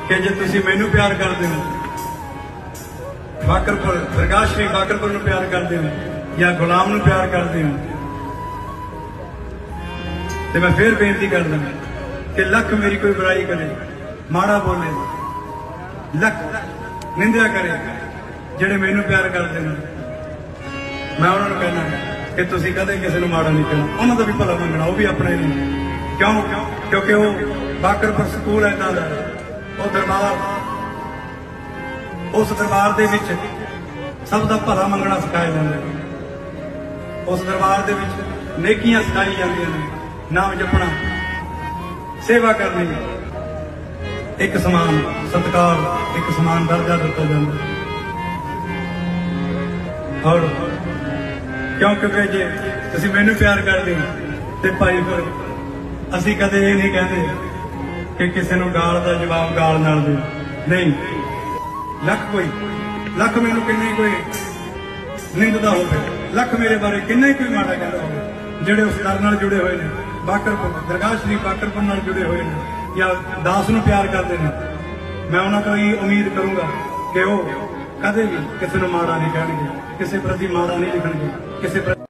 कि जे तुसी मैनू प्यार करते हो, बाकरपुर दरगाह शरीफ बाकरपुर नूं प्यार करते हो या गुलाम नूं प्यार करते हो, तो मैं फिर बेनती कर दूँ कि लख मेरी कोई बुराई करे, माड़ा बोले, लख निंदा करे, जेड़े मैनू प्यार करते हैं, मैं उन्होंने कहना कि तुसी कदे किसी नूं माड़ा नहीं कहना, उन्होंने भी भला मंगना, वो भी अपने नहीं। क्यों? क्योंकि वो बाकरपुर स्कूल है इदां दा, वो दरबार, उस दरबार दे विच सब दा भला मंगना सिखाया जाता है। उस दरबार दे विच नेकियां सिखाई जांदियां ने, नाम जपना, सेवा करनी, एक समान सत्कार, एक समान दर्जा दिता जाता है। और क्यों? क्योंकि जे तुसीं मैनू प्यार करदे हो ते भाई फिर असीं कदे ये नहीं कहते कि किसी नूं गाल दा जवाब गाल नाल दे, नहीं। लख मैनू किन्ने कोई निंददा होवे, लख मेरे बारे किन्ने कोई माड़ा कहता होवे, जेड़े उस दर नाल जुड़े हुए ने, बाकरपुर दरगाह शरीफ बाकरपुर नाल जुड़े हुए ने या दास नूं प्यार करते हैं, मैं उन्हां तों ही उम्मीद करूंगा कि वो कदे भी किसी नूं माड़ा नहीं कहणगे, किसी प्रति माड़ा नहीं लिखणगे, किसी